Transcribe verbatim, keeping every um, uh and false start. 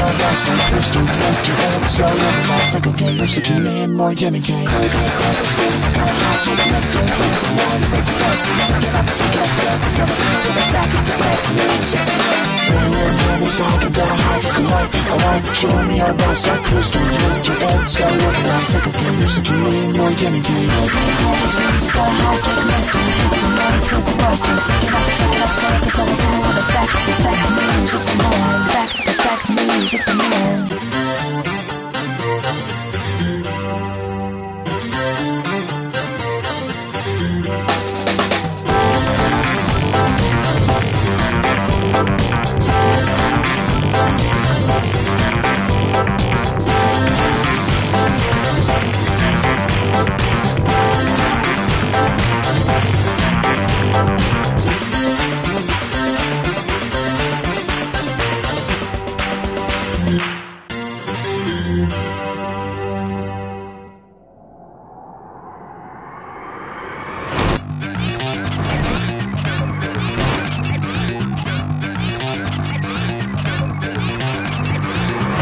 알아서 crystal master so lost like a game 시킨 내 모르겠는 게 Call call call experience call hot take master master noise with the sisters take it up take it up set this up with a back into back music When we're in the side of the high for light I want to show me our boss like crystal master so lost like a game 시킨 내 모르겠는 게 Call call call experience call hot take master master noise with the sisters take it up take it up set this up with a back to back music to more back to back music to more